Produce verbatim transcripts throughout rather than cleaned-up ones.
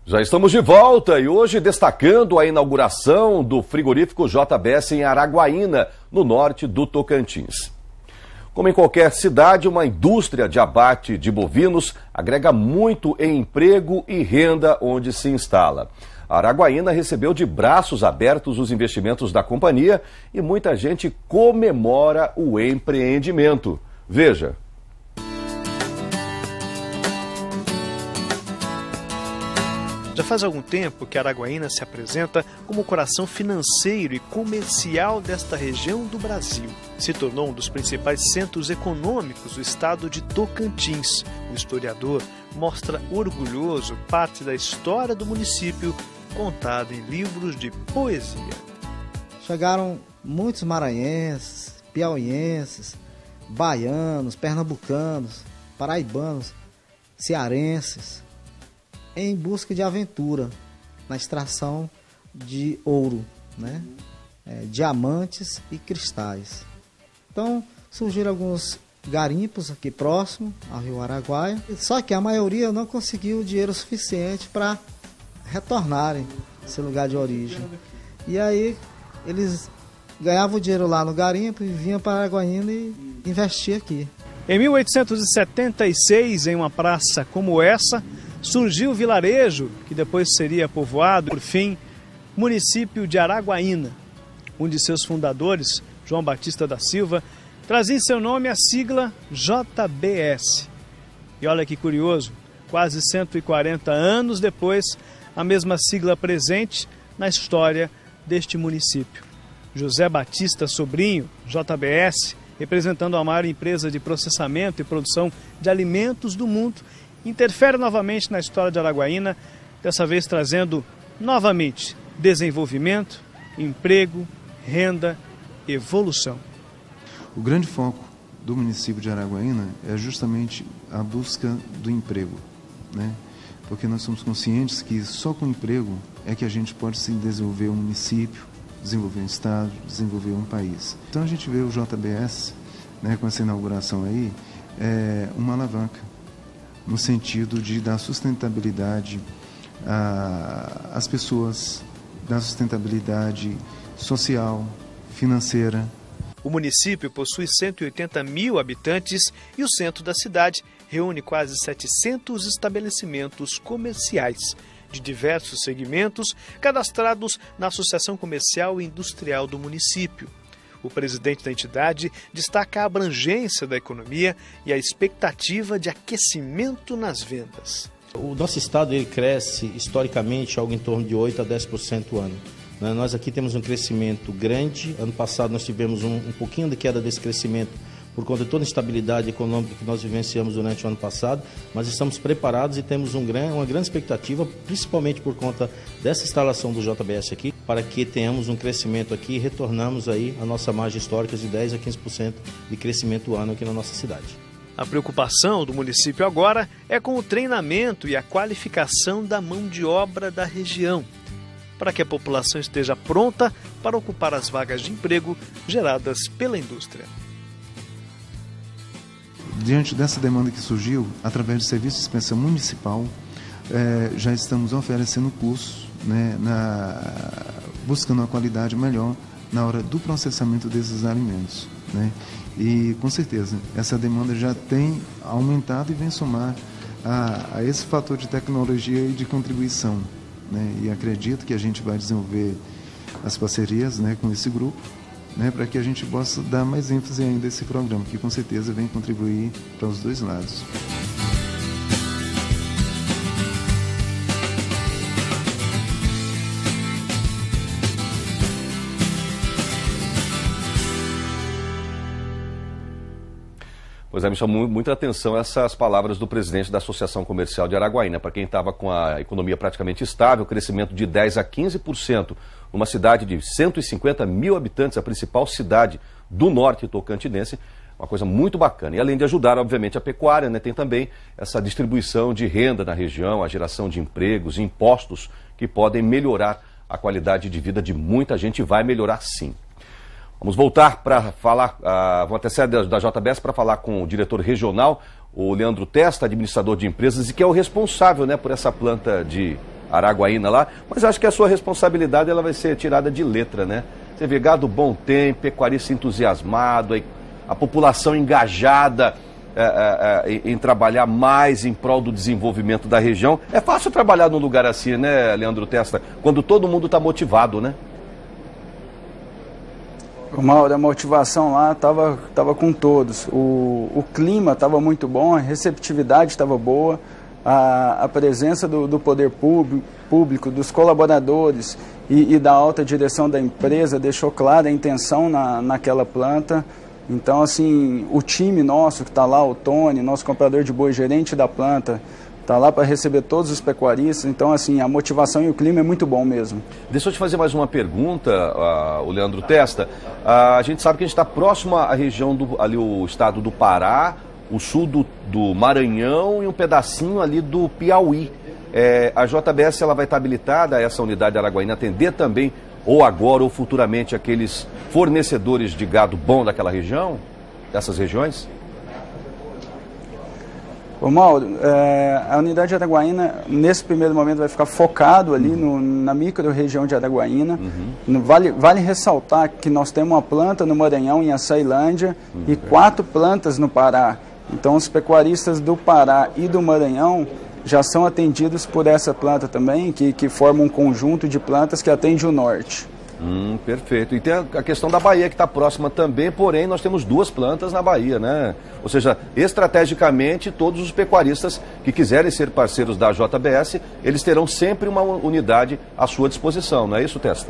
Já estamos de volta e hoje destacando a inauguração do frigorífico J B S em Araguaína, no norte do Tocantins. Como em qualquer cidade, uma indústria de abate de bovinos agrega muito em emprego e renda onde se instala. A Araguaína recebeu de braços abertos os investimentos da companhia e muita gente comemora o empreendimento. Veja. Já faz algum tempo que Araguaína se apresenta como o coração financeiro e comercial desta região do Brasil. Se tornou um dos principais centros econômicos do estado de Tocantins. O historiador mostra orgulhoso parte da história do município contada em livros de poesia. Chegaram muitos maranhenses, piauienses, baianos, pernambucanos, paraibanos, cearenses, em busca de aventura na extração de ouro, né? É, diamantes e cristais. Então surgiram alguns garimpos aqui próximo ao Rio Araguaia, só que a maioria não conseguiu dinheiro suficiente para retornarem ao seu lugar de origem. E aí eles ganhavam dinheiro lá no garimpo e vinham para Araguaína e investiam aqui. Em mil oitocentos e setenta e seis, em uma praça como essa, surgiu o vilarejo, que depois seria povoado, por fim, município de Araguaína. Um de seus fundadores, João Batista da Silva, trazia em seu nome a sigla J B S. E olha que curioso, quase cento e quarenta anos depois, a mesma sigla presente na história deste município. José Batista Sobrinho, J B S, representando a maior empresa de processamento e produção de alimentos do mundo, interfere novamente na história de Araguaína, dessa vez trazendo novamente desenvolvimento, emprego, renda, evolução. O grande foco do município de Araguaína é justamente a busca do emprego, né? Porque nós somos conscientes que só com emprego é que a gente pode se desenvolver um município, desenvolver um estado, desenvolver um país. Então a gente vê o J B S, né, com essa inauguração aí, é uma alavanca no sentido de dar sustentabilidade às pessoas, dar sustentabilidade social, financeira. O município possui cento e oitenta mil habitantes e o centro da cidade reúne quase setecentos estabelecimentos comerciais de diversos segmentos cadastrados na Associação Comercial e Industrial do município. O presidente da entidade destaca a abrangência da economia e a expectativa de aquecimento nas vendas. O nosso estado ele cresce historicamente algo em torno de oito a dez por cento ano. Nós aqui temos um crescimento grande. Ano passado nós tivemos um, um pouquinho de queda desse crescimento por conta de toda a instabilidade econômica que nós vivenciamos durante o ano passado, mas estamos preparados e temos um gran, uma grande expectativa, principalmente por conta dessa instalação do J B S aqui, para que tenhamos um crescimento aqui e retornamos aí a nossa margem histórica de dez a quinze por cento de crescimento ano aqui na nossa cidade. A preocupação do município agora é com o treinamento e a qualificação da mão de obra da região, para que a população esteja pronta para ocupar as vagas de emprego geradas pela indústria. Diante dessa demanda que surgiu, através do Serviço de Inspeção Municipal, eh, já estamos oferecendo cursos, né, na, buscando uma qualidade melhor na hora do processamento desses alimentos, né? E, com certeza, essa demanda já tem aumentado e vem somar a, a esse fator de tecnologia e de contribuição, né? E acredito que a gente vai desenvolver as parcerias, né, com esse grupo, né, para que a gente possa dar mais ênfase ainda a esse programa, que com certeza vem contribuir para os dois lados. Pois é, me chamou muita atenção essas palavras do presidente da Associação Comercial de Araguaína. Para quem estava com a economia praticamente estável, crescimento de dez a quinze por cento numa cidade de cento e cinquenta mil habitantes, a principal cidade do norte tocantinense, uma coisa muito bacana. E além de ajudar, obviamente, a pecuária, né, tem também essa distribuição de renda na região, a geração de empregos, impostos que podem melhorar a qualidade de vida de muita gente e vai melhorar sim. Vamos voltar para falar, uh, vamos até sair da, da J B S para falar com o diretor regional, o Leandro Testa, administrador de empresas, e que é o responsável, né, por essa planta de Araguaína lá, mas acho que a sua responsabilidade ela vai ser tirada de letra, né? Você vê gado bom tempo, pecuarista entusiasmado, a população engajada é, é, é, em trabalhar mais em prol do desenvolvimento da região. É fácil trabalhar num lugar assim, né, Leandro Testa? Quando todo mundo está motivado, né? Mauro, a motivação lá estava tava com todos. O, o clima estava muito bom, a receptividade estava boa, a, a presença do, do poder público, público dos colaboradores e, e da alta direção da empresa deixou clara a intenção na, naquela planta. Então, assim, o time nosso que está lá, o Tony, nosso comprador de boi, gerente da planta, está lá para receber todos os pecuaristas. Então, assim, a motivação e o clima é muito bom mesmo. Deixa eu te fazer mais uma pergunta, uh, o Leandro Testa. Uh, a gente sabe que a gente está próximo à região, do, ali o estado do Pará, o sul do, do Maranhão e um pedacinho ali do Piauí. É, a J B S ela vai estar habilitada, essa unidade Araguaína, atender também, ou agora ou futuramente, aqueles fornecedores de gado bom daquela região, dessas regiões? Ô Mauro, é, a unidade de Araguaína, nesse primeiro momento, vai ficar focado ali no, na micro-região de Araguaína. Uhum. Vale, vale ressaltar que nós temos uma planta no Maranhão, em Açailândia, uhum. e quatro plantas no Pará. Então, os pecuaristas do Pará e do Maranhão já são atendidos por essa planta também, que, que forma um conjunto de plantas que atende o norte. Hum, perfeito. E tem a questão da Bahia, que está próxima também, porém nós temos duas plantas na Bahia, né? Ou seja, estrategicamente, todos os pecuaristas que quiserem ser parceiros da J B S, eles terão sempre uma unidade à sua disposição, não é isso, Testa?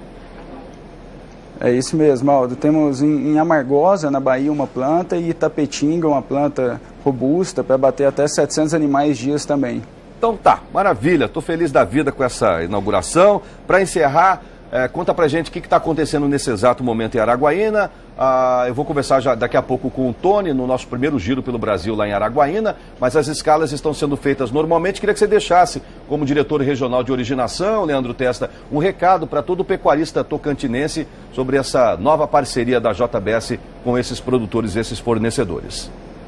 É isso mesmo, Aldo. Temos em, em Amargosa, na Bahia, uma planta, e Itapetinga, uma planta robusta, para bater até setecentos animais dias também. Então tá, maravilha. Estou feliz da vida com essa inauguração. Para encerrar, É, conta pra gente o que está acontecendo nesse exato momento em Araguaína. Ah, eu vou conversar já daqui a pouco com o Tony, no nosso primeiro giro pelo Brasil lá em Araguaína, mas as escalas estão sendo feitas normalmente. Queria que você deixasse, como diretor regional de originação, Leandro Testa, um recado para todo pecuarista tocantinense sobre essa nova parceria da J B S com esses produtores, esses fornecedores.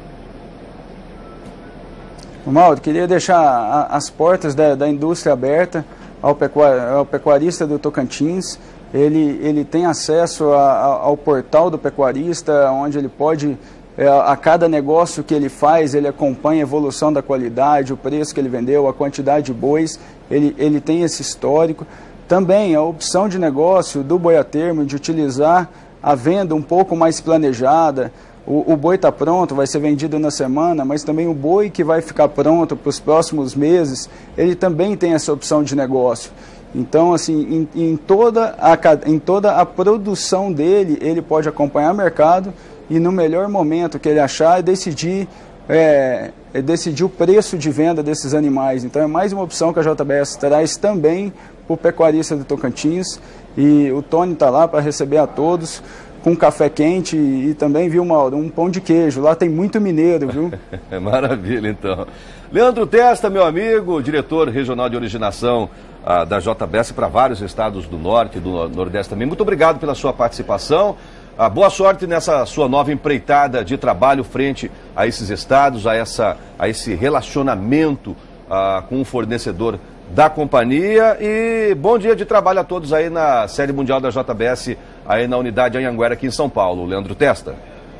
Mauro, queria deixar a, as portas da, da indústria aberta Ao, pecuar, ao pecuarista do Tocantins. Ele, ele tem acesso a, a, ao portal do pecuarista, onde ele pode, é, a cada negócio que ele faz, ele acompanha a evolução da qualidade, o preço que ele vendeu, a quantidade de bois, ele, ele tem esse histórico. Também a opção de negócio do boi a termo, de utilizar a venda um pouco mais planejada. O, o boi está pronto, vai ser vendido na semana, mas também o boi que vai ficar pronto para os próximos meses, ele também tem essa opção de negócio. Então, assim, em, em, toda a, em toda a produção dele, ele pode acompanhar o mercado e no melhor momento que ele achar, decidir, é, é decidir o preço de venda desses animais. Então, é mais uma opção que a J B S traz também para o pecuarista do Tocantins. E o Tony está lá para receber a todos, com café quente e, e também, viu, Mauro, um pão de queijo. Lá tem muito mineiro, viu? Maravilha, então. Leandro Testa, meu amigo, diretor regional de originação ah, da J B S para vários estados do Norte e do Nordeste também. Muito obrigado pela sua participação. Ah, boa sorte nessa sua nova empreitada de trabalho frente a esses estados, a, essa, a esse relacionamento ah, com o fornecedor da companhia, e bom dia de trabalho a todos aí na Série Mundial da J B S, aí na unidade Anhanguera, aqui em São Paulo. Leandro Testa.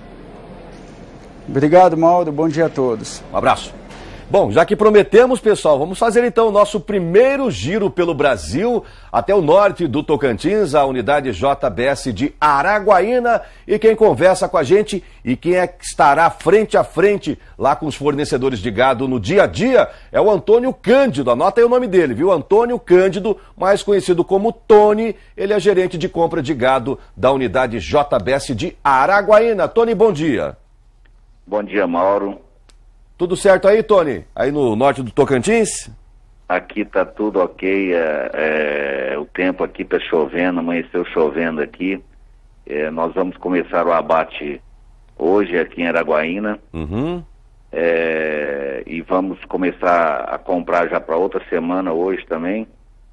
Obrigado, Mauro. Bom dia a todos. Um abraço. Bom, já que prometemos, pessoal, vamos fazer então o nosso primeiro giro pelo Brasil, até o norte do Tocantins, a unidade J B S de Araguaína. E quem conversa com a gente e quem é que estará frente a frente lá com os fornecedores de gado no dia a dia é o Antônio Cândido. Anota aí o nome dele, viu? Antônio Cândido, mais conhecido como Tony. Ele é gerente de compra de gado da unidade J B S de Araguaína. Tony, bom dia. Bom dia, Mauro. Tudo certo aí, Tony? Aí no norte do Tocantins? Aqui tá tudo ok. É, é, o tempo aqui tá chovendo, amanheceu chovendo aqui. É, nós vamos começar o abate hoje aqui em Araguaína. Uhum. É, e vamos começar a comprar já para outra semana hoje também.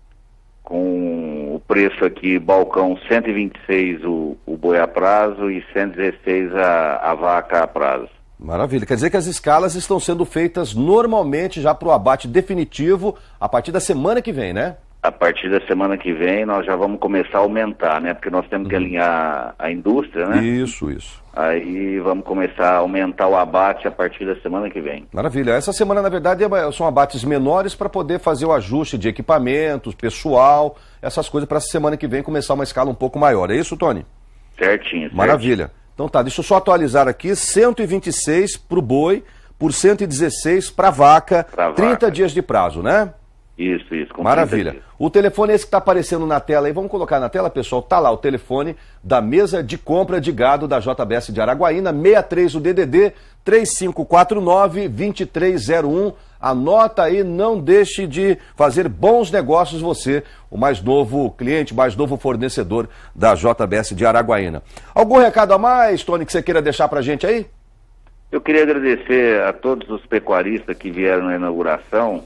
Com o preço aqui, balcão cento e vinte e seis o, o boi a prazo e cento e dezesseis a, a vaca a prazo. Maravilha. Quer dizer que as escalas estão sendo feitas normalmente já para o abate definitivo a partir da semana que vem, né? A partir da semana que vem nós já vamos começar a aumentar, né? Porque nós temos que alinhar a indústria, né? Isso, isso. Aí vamos começar a aumentar o abate a partir da semana que vem. Maravilha. Essa semana, na verdade, são abates menores para poder fazer o ajuste de equipamentos, pessoal, essas coisas para essa semana que vem começar uma escala um pouco maior. É isso, Tony? Certinho, certinho. Maravilha. Então tá, deixa eu só atualizar aqui, cento e vinte e seis para o boi, por cento e dezesseis para a vaca, pra trinta vaca. dias de prazo, né? Isso, isso. Com Maravilha. O telefone é esse que está aparecendo na tela aí, vamos colocar na tela, pessoal, tá lá o telefone da mesa de compra de gado da J B S de Araguaína, sessenta e três o D D D, três cinco quatro nove, dois três zero um. Anota aí, não deixe de fazer bons negócios você, o mais novo cliente, mais novo fornecedor da J B S de Araguaína. Algum recado a mais, Tony, que você queira deixar pra gente aí? Eu queria agradecer a todos os pecuaristas que vieram na inauguração,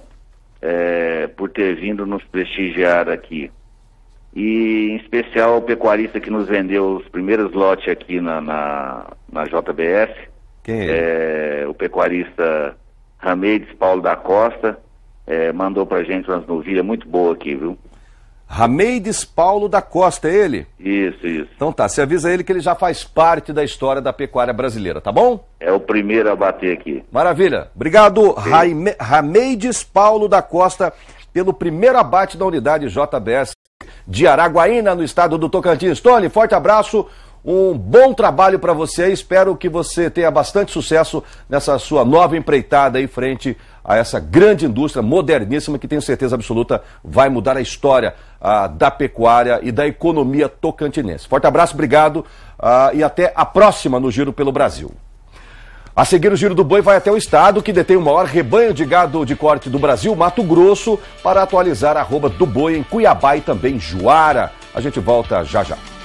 É, por ter vindo nos prestigiar aqui. E em especial ao pecuarista que nos vendeu os primeiros lotes aqui na, na, na J B S. Quem é? É, o pecuarista Rameides Paulo da Costa, é, mandou pra gente umas novilhas muito boas aqui, viu? Rameides Paulo da Costa, é ele? Isso, isso. Então tá, você avisa ele que ele já faz parte da história da pecuária brasileira, tá bom? É o primeiro a bater aqui. Maravilha. Obrigado, Raime... Rameides Paulo da Costa, pelo primeiro abate da unidade J B S de Araguaína, no estado do Tocantins. Tony, forte abraço, um bom trabalho para você. Espero que você tenha bastante sucesso nessa sua nova empreitada aí frente a essa grande indústria moderníssima que tenho certeza absoluta vai mudar a história ah, da pecuária e da economia tocantinense. Forte abraço, obrigado ah, e até a próxima no Giro pelo Brasil. A seguir, o Giro do Boi vai até o estado que detém o maior rebanho de gado de corte do Brasil, Mato Grosso, para atualizar a arroba do boi em Cuiabá e também Juara. A gente volta já já.